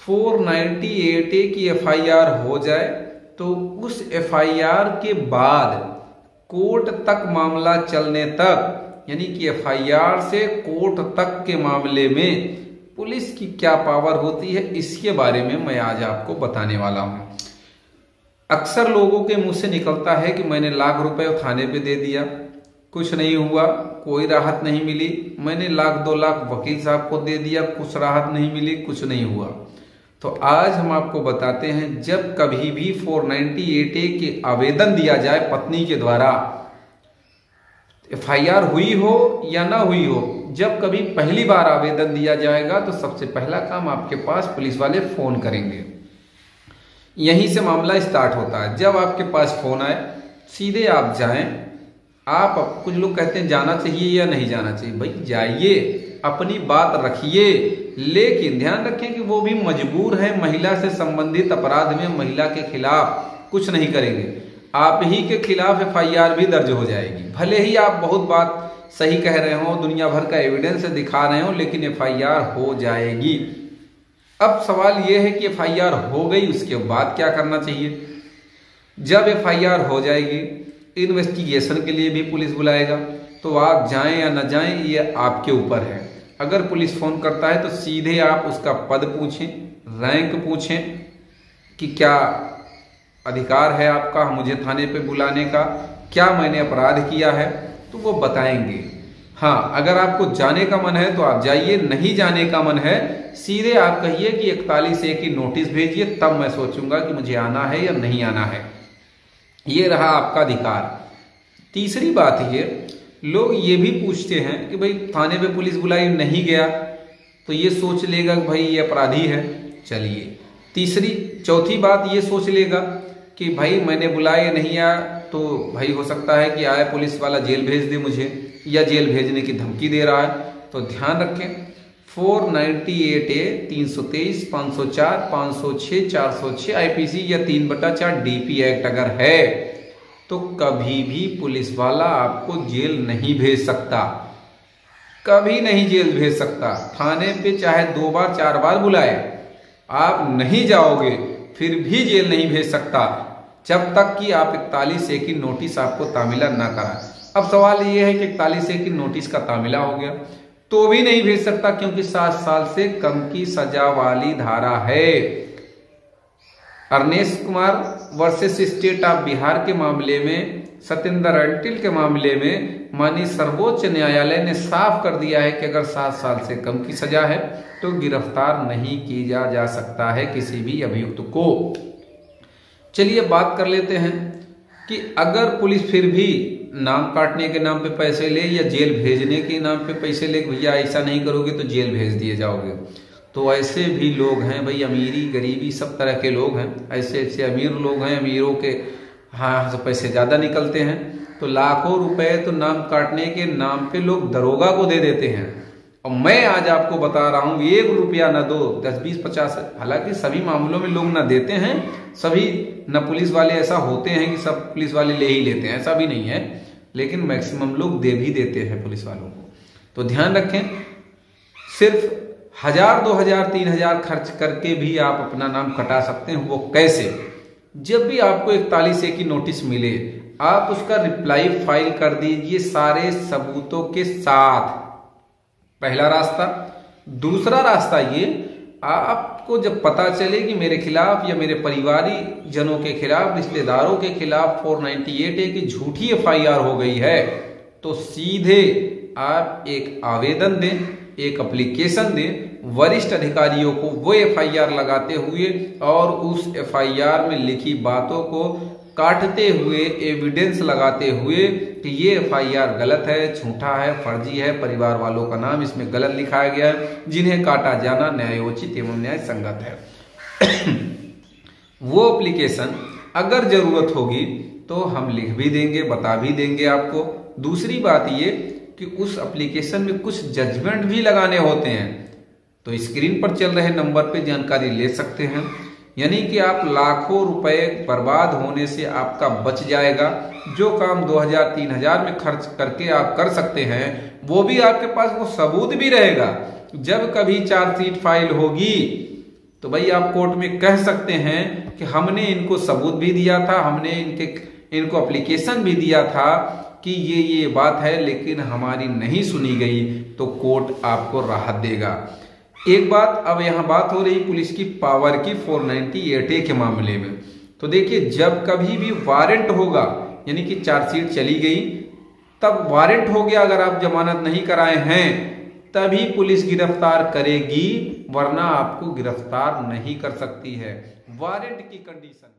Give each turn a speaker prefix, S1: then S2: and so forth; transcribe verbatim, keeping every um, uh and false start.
S1: Four ninety eight ए की F I are हो जाए तो उस एफ आई आर के बाद कोर्ट तक मामला चलने तक, यानी कि एफ आई आर से कोर्ट तक के मामले में पुलिस की क्या पावर होती है, इसके बारे में मैं आज आपको बताने वाला हूं। अक्सर लोगों के मुंह से निकलता है कि मैंने लाख रुपए थाने पे दे दिया, कुछ नहीं हुआ, कोई राहत नहीं मिली। मैंने लाख दो लाख वकील साहब को दे दिया, कुछ राहत नहीं मिली, कुछ नहीं हुआ। तो आज हम आपको बताते हैं, जब कभी भी फोर नाइन्टी एट ए के आवेदन दिया जाए पत्नी के द्वारा, एफ आई आर हुई हो या ना हुई हो, जब कभी पहली बार आवेदन दिया जाएगा तो सबसे पहला काम आपके पास पुलिस वाले फोन करेंगे। यहीं से मामला स्टार्ट होता है। जब आपके पास फोन आए सीधे आप जाएं। आप, कुछ लोग कहते हैं जाना चाहिए या नहीं जाना चाहिए, भाई जाइए, अपनी बात रखिए, लेकिन ध्यान रखें कि वो भी मजबूर है। महिला से संबंधित अपराध में महिला के खिलाफ कुछ नहीं करेंगे, आप ही के खिलाफ एफ आई आर भी दर्ज हो जाएगी। भले ही आप बहुत बात सही कह रहे हो, दुनिया भर का एविडेंस दिखा रहे हो, लेकिन एफ आई आर हो जाएगी। अब सवाल यह है कि एफ आई आर हो गई, उसके बाद क्या करना चाहिए। जब एफ आई आर हो जाएगी, इन्वेस्टिगेशन के लिए भी पुलिस बुलाएगा, तो आप जाएं या न जाएं ये आपके ऊपर है। अगर पुलिस फोन करता है तो सीधे आप उसका पद पूछें, रैंक पूछें कि क्या अधिकार है आपका मुझे थाने पे बुलाने का, क्या मैंने अपराध किया है, तो वो बताएंगे। हाँ, अगर आपको जाने का मन है तो आप जाइए, नहीं जाने का मन है सीधे आप कहिए कि इकतालीस ए की नोटिस भेजिए, तब मैं सोचूंगा कि मुझे आना है या नहीं आना है। ये रहा आपका अधिकार। तीसरी बात ये, लोग ये भी पूछते हैं कि भाई थाने पे पुलिस बुलाई, नहीं गया तो ये सोच लेगा कि भाई ये अपराधी है। चलिए, तीसरी चौथी बात ये सोच लेगा कि भाई मैंने बुलाया नहीं आया तो भाई हो सकता है कि आए पुलिस वाला जेल भेज दे मुझे, या जेल भेजने की धमकी दे रहा है। तो ध्यान रखें, फोर नाइन्टी एट ए, तीन सौ तेईस, पाँच सौ चार, पाँच सौ छह, चार सौ छह आई पी सी या तीन बटा चार डी पी एक्ट अगर है तो कभी भी पुलिस वाला आपको जेल नहीं भेज सकता, कभी नहीं जेल भेज सकता। थाने पे चाहे दो बार चार बार बुलाए, आप नहीं जाओगे फिर भी जेल नहीं भेज सकता, जब तक कि आप इकतालीस ए की नोटिस आपको तामीला ना कराए। अब सवाल ये है कि इकतालीस ए की नोटिस का तामीला हो गया तो भी नहीं भेज सकता, क्योंकि सात साल से कम की सजा वाली धारा है। Ernest Kumar versus state of Bihar के मामले में, सत्येंद्र अंटिल के मामले में माननीय सर्वोच्च न्यायालय ने साफ कर दिया है कि अगर सात साल से कम की सजा है तो गिरफ्तार नहीं किया जा सकता है किसी भी अभियुक्त को। चलिए बात कर लेते हैं कि अगर पुलिस फिर भी नाम काटने के नाम पे पैसे ले या जेल भेजने के नाम पे पैसे ले, भैया ऐसा नहीं करोगे तो जेल भेज दिए जाओगे, तो ऐसे भी लोग हैं भाई। अमीरी गरीबी सब तरह के लोग हैं, ऐसे ऐसे अमीर लोग हैं, अमीरों के हाँ से पैसे ज्यादा निकलते हैं, तो लाखों रुपए तो नाम काटने के नाम पे लोग दरोगा को दे देते हैं। और मैं आज आपको बता रहा हूं, एक रुपया न दो, दस बीस पचास, हालांकि सभी मामलों में लोग न देते हैं, सभी न पुलिस वाले ऐसा होते हैं कि सब पुलिस वाले ले ही लेते हैं, ऐसा भी नहीं है, लेकिन मैक्सिमम लोग दे भी देते हैं पुलिस वालों को। तो ध्यान रखें, सिर्फ हजार दो हजार तीन हजार खर्च करके भी आप अपना नाम कटा सकते हैं। वो कैसे? जब भी आपको इकतालीस ए की नोटिस मिले, आप उसका रिप्लाई फाइल कर दीजिए सारे सबूतों के साथ, पहला रास्ता। दूसरा रास्ता ये, आपको जब पता चले कि मेरे खिलाफ या मेरे परिवारी जनों के खिलाफ, रिश्तेदारों के खिलाफ फोर नाइन्टी एट ए की झूठी एफ आई आर हो गई है, तो सीधे आप एक आवेदन दें, एक एप्लीकेशन दें वरिष्ठ अधिकारियों को, वो एफ आई आर लगाते हुए और उस एफ आई आर में लिखी बातों को काटते हुए, एविडेंस लगाते हुए कि ये एफ आई आर गलत है, झूठा है, फर्जी है, परिवार वालों का नाम इसमें गलत लिखाया गया है, जिन्हें काटा जाना न्यायोचित एवं न्याय संगत है। वो एप्लीकेशन अगर जरूरत होगी तो हम लिख भी देंगे, बता भी देंगे आपको। दूसरी बात ये कि उस एप्लीकेशन में कुछ जजमेंट भी लगाने होते हैं, तो स्क्रीन पर चल रहे नंबर पे जानकारी ले सकते हैं। यानी कि आप लाखों रुपए बर्बाद होने से आपका बच जाएगा। जो काम दो हजार तीन हजार में खर्च करके आप कर सकते हैं, वो भी आपके पास वो सबूत भी रहेगा। जब कभी चार्जशीट फाइल होगी तो भाई आप कोर्ट में कह सकते हैं कि हमने इनको सबूत भी दिया था, हमने इनके इनको एप्लीकेशन भी दिया था कि ये ये बात है, लेकिन हमारी नहीं सुनी गई, तो कोर्ट आपको राहत देगा। एक बात, अब यहाँ बात हो रही पुलिस की पावर की चार सौ अट्ठानवे ए के मामले में। तो देखिए, जब कभी भी वारंट होगा, यानी कि चार्जशीट चली गई, तब वारंट हो गया, अगर आप जमानत नहीं कराए हैं तभी पुलिस गिरफ्तार करेगी, वरना आपको गिरफ्तार नहीं कर सकती है वारंट की कंडीशन।